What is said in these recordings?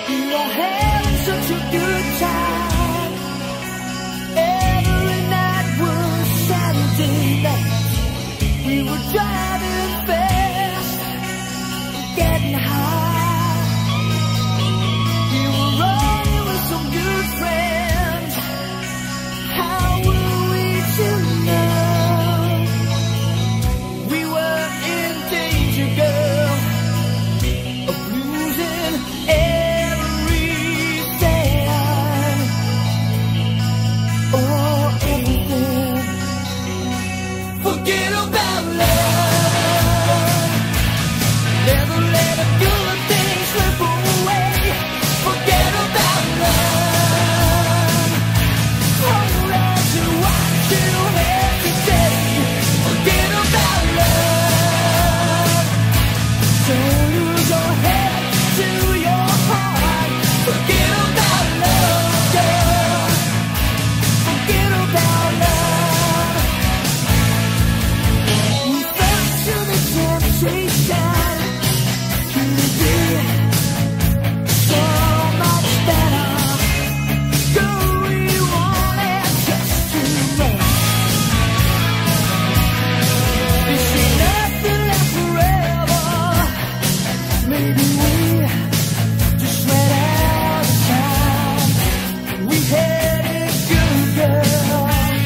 We were having such a good time. Every night was Saturday night. We were driving fast, getting high. We were riding with some good friends. How were we to know we were in danger, girl, of losing everything? Oh, everything. Forget about love. Never let a good thing slip away. Forget about love. Hold on to what you have today. Forget about love. Don't lose your head to your heart. Forget about love, girl. Forget about love. We fell to the temptation to be so much better. Girl, we wanted just too much. This ain't nothing left forever. Maybe we just ran out of time. We had it good, girl.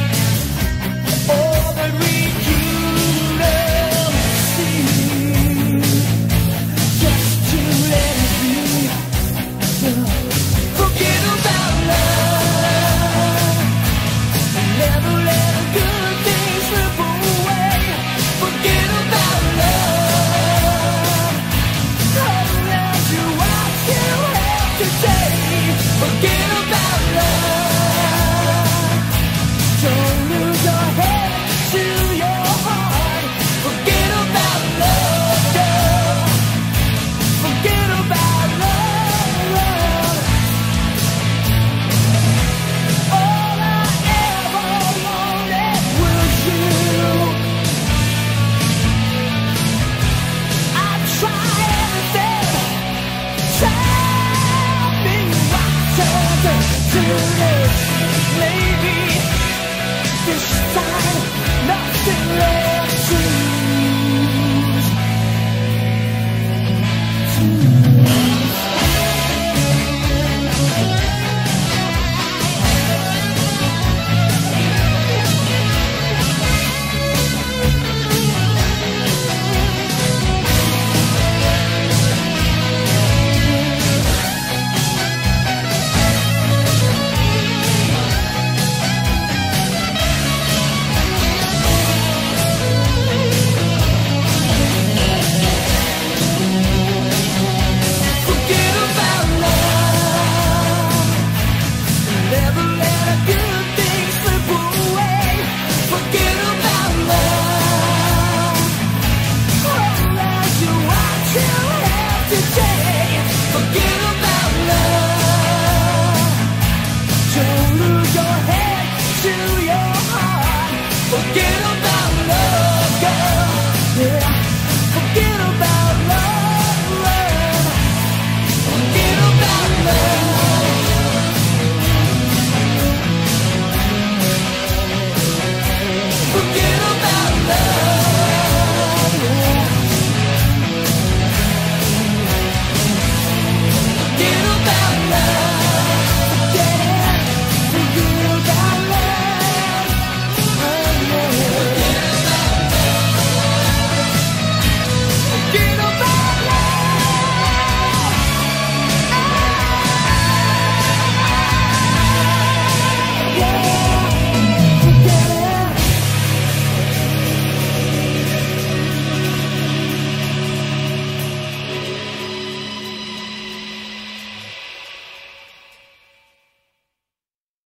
All that we couldn't see, just to let it be. Forget about love. Never let a good thing slip away. Forget about love. Hold on to what you have today. Forget about love. Don't lose your head to your heart. Forget about love, girl. Forget about love. All I ever wanted was you. I try everything. Tell me what to do. Maybe this time